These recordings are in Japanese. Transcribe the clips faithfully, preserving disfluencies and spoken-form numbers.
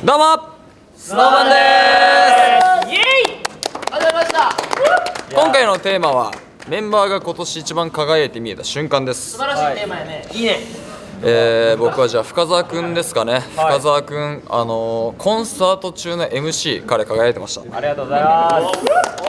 どうもスノーマンです。 イエイ。ありがとうございました。 今回のテーマはメンバーが今年一番輝いて見えた瞬間です。 素晴らしいテーマやね。いいね。 えー、僕はじゃあ深澤くんですかね。深澤くん、あのー、コンサート中の エムシー 彼輝いてました。 ありがとうございます。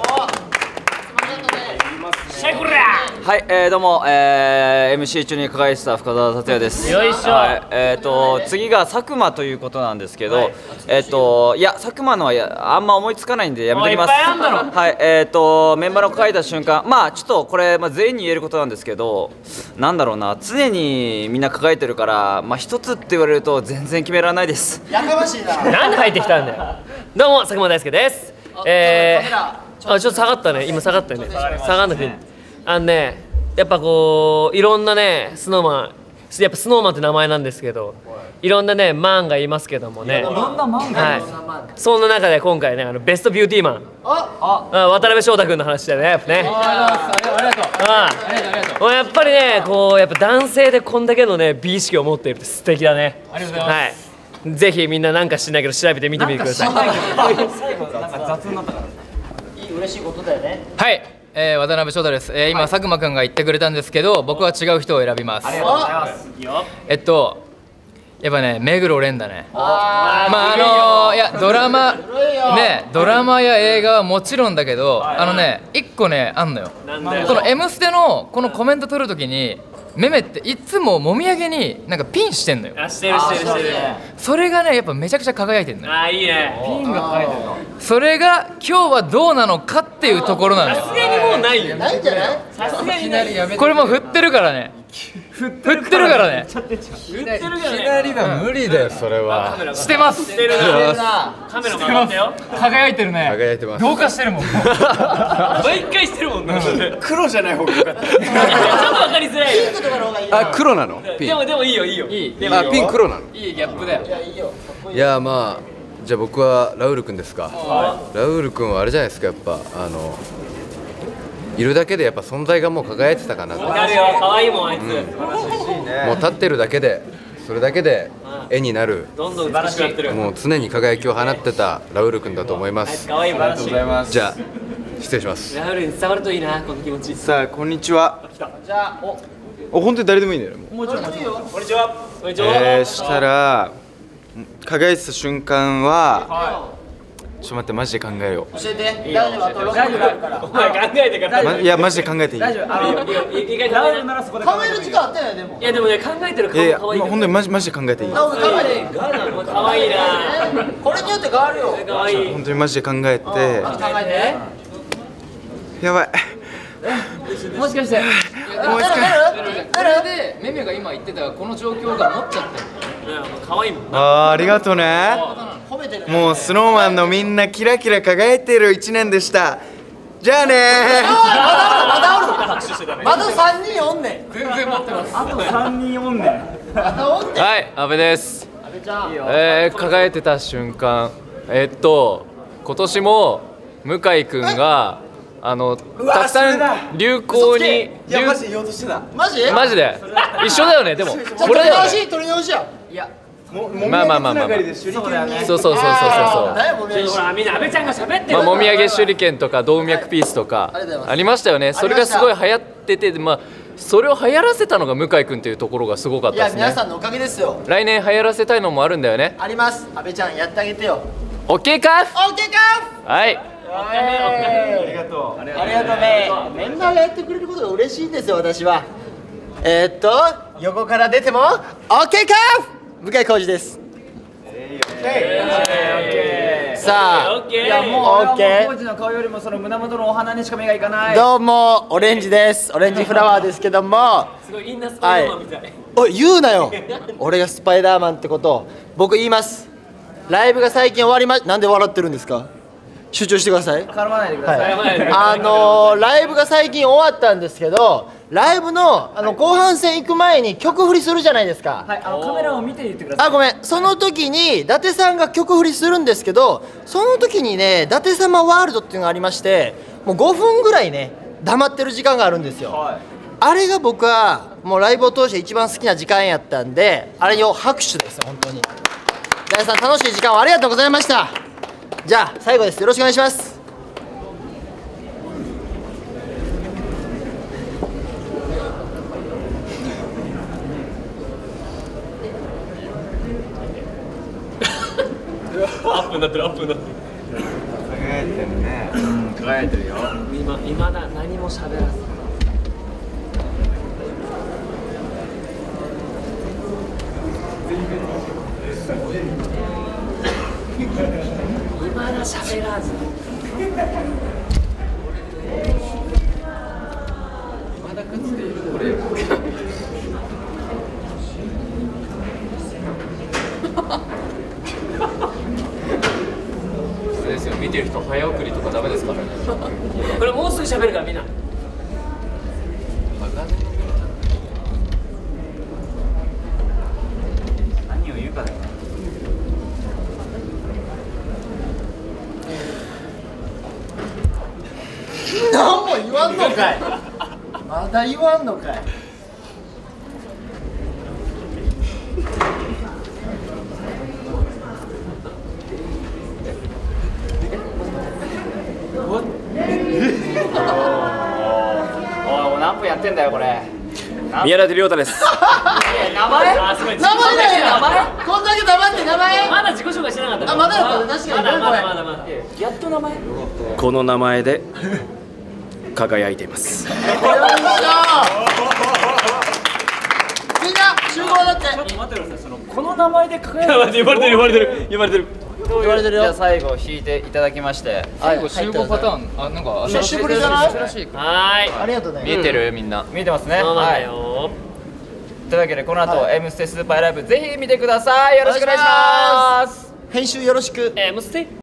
はい、えー、どうも、えー、エムシー 中に輝いてた深澤達也です。 よいしょ。 はい、えーと次が佐久間ということなんですけど、はい、えーといや佐久間のはやあんま思いつかないんでやめときます。はい、えーとメンバーの輝いた瞬間、まあちょっとこれ、まあ、全員に言えることなんですけど、なんだろうな、常にみんな輝いてるから、まあ一つって言われると全然決められないです。 やかましいな。 なんで入ってきたんだよ。どうも佐久間大輔です。えー、あちょっと下がったね。今下がったよね。下がんなくていい。あのね、やっぱこういろんなねスノーマン、やっぱスノーマンって名前なんですけど、いろんなねマンがいますけどもね。いろんなマンがいます。はい。そんな中で今回ね、あのベストビューティーマン。あ、あ、渡辺翔太君の話だよね。やっぱね。 ありがとう。 ああ、もうやっぱりね、こうやっぱ男性でこんだけのね美意識を持っているって素敵だね。 ありがとうございます。 はい。ぜひみんななんかしないけど調べてみてみてください。 最後なんか雑になったから。 いい嬉しいことだよね。 はい、えー、渡辺翔太です。えー、今、はい、佐久間くんが言ってくれたんですけど、僕は違う人を選びます。 ありがとうございます。 えっとやっぱね、目黒蓮だね。あまああのー、いやドラマね、ドラマや映画はもちろんだけど、あのね一個ねあんのよ。この「M ステ」のこのコメント取るときにめめっていつももみあげになんかピンしてんのよ。 あ、してるしてるしてる。 それがねやっぱめちゃくちゃ輝いてんのよ。 あ、いいね。 ピンが輝いてるの。それが今日はどうなのかっていうところなのよ。 さすがにもうないよ。 ないんじゃない？ さすがにない。 これもう振ってるからね。振ってるからね。 振ってるからね。 いきなりは無理だよ、それは。 してます。 してるな。カメラ回ってよ。 輝いてるね。 輝いてます。 同化してるもん。 毎回してるもんね。 黒じゃない方がよかった。 ちょっとわかりづらいよ。 ピンクとかの方がいいな。 あ、黒なの？ピン。 でもでもいいよいいよ。 いい。 あ、ピン黒なの？ いいギャップだよ。 いやいいよ。 いや、まあじゃあ僕はラウールくんですか。ラウールくんはあれじゃないですか、やっぱあのいるだけでやっぱ存在がもう輝いてたかなと。 わかるよ。可愛いもんあいつ。 もう立ってるだけで、それだけで絵になる、 どんどん美しくなってる。 もう常に輝きを放ってたラウールくんだと思います。 可愛いもん。ありがとうございます。 じゃあ失礼します。 ラウールに伝わるといいな、この気持ち。 さあ、こんにちは。 じゃあおお、本当に誰でもいいんだよ。もうもちろんもちろん。 こんにちは。こんにちは。 えー、したら輝いてた瞬間は、ちょっと待って、マジで考えよ教えて。大丈夫。あとろくびょうあるから。 お前考えてから。 う、ま、いやマジで考えていい。 あの意外とラウールならそこで。 考える時間あったよねでも。 いやでもね、考えてるいやいや、 顔可愛いから。 本当にマジマジで考えていい。 なお考えていい。 可愛いな。 これによって変わるよ。 可愛い。 本当にマジで考えて、 考えやばい。 もしかして。 て。 もしかして。 出る？ これでめめが今言ってたこの状況が持っちゃってる。 可愛いもん。 あー、ありがとうね。 褒めてる。 もうスノーマンのみんなキラキラ輝いてる一年でした。じゃあねー。 まだおる。まださんにんおんねん。 全然持ってます。 まだおんねん。 はい、阿部です。 阿部ちゃん。 えー、輝いてた瞬間、えっと今年も向井くんがあのたくさん流行にいやマジで言おうとしてた。 マジ？ マジで一緒だよね。でもこ取りれだよね。 直し取り直しや。 いや。 ももまあまあまあまあまあそうだよね。 そうそうそうそうそうそう。 何やもんね。 ほらみんな阿部ちゃんが喋ってる。 まあ、もみあげ手裏剣とか動脈ピースとかありがとうございますありましたよね。それがすごい流行ってて、まあ、それを流行らせたのが向井くんっていうところがすごかっいやたですね。 皆さんのおかげですよ。 来年流行らせたいのもあるんだよね。 あります。阿部ちゃんやってあげてよ。 OK か。 オッケーか。 はいありがとう。ありがとうね。メンバーがやってくれることが嬉しいんですよ私は。えー、っと横から出ても OK か。向井浩二です。さあ、 オッケー。 いやもうオッケー。 当時の顔よりもその胸元のお花にしか目がいかない。 どうもオレンジです。オレンジフラワーですけども。 すごいインナースパイダーマンみたい。 おい言うなよ。俺がスパイダーマンってことを僕言います。ライブが最近終わりま、なんで笑ってるんですか。集中してください。 絡まないでください。 あのー、ライブが最近終わったんですけど、ライブのあの後半戦行く前に曲振りするじゃないですか。 はい、あのカメラを見て言ってください。 あ、ごめん。その時に伊達さんが曲振りするんですけど、その時にね、伊達様ワールドっていうのがありまして、もうごふんぐらいね黙ってる時間があるんですよ。はい、あれが僕はもうライブを通して一番好きな時間やったんで、あれを拍手ですよ本当に。 ダテさん楽しい時間をありがとうございました。じゃあ最後です。よろしくお願いします。 アップになってるアップになってる。 輝いてるね。うん、輝いてるよ。 今今だ何も喋らず。今だ喋らず。 まだかつてこれですよ。見てる人早送りとかダメですからね。 これもうすぐ喋るからみんな。 何を言うかだよ。 何も言わんのかい。まだ言わんのかい。 おい、何分やってんだよこれ。 宮舘亮太です。 名前？ あ、すごい。 名前だよ。名前？こんだけ黙って名前？ まだ自己紹介してなかった。 あ、まだだったね。確かに。 まだまだまだまだ。やっと名前？ この名前で輝いています。 よいしょ。みんな集合だって。 ちょっと待ってください。そのこの名前で輝いて。言われてる言われてる言われてる。 言われてるよ。 じゃあ最後引いていただきまして。 最後集合パターン、あ、なんか久しぶりじゃない？ 珍しいか。 はーい。 ありがとうね。 見えてるみんな。 見えてますね。 そうなんだはい。 よ。 というわけでこの後 M ステスーパーライブぜひ見てください。よろしくお願いします。 編集よろしく。 えー、ムステ。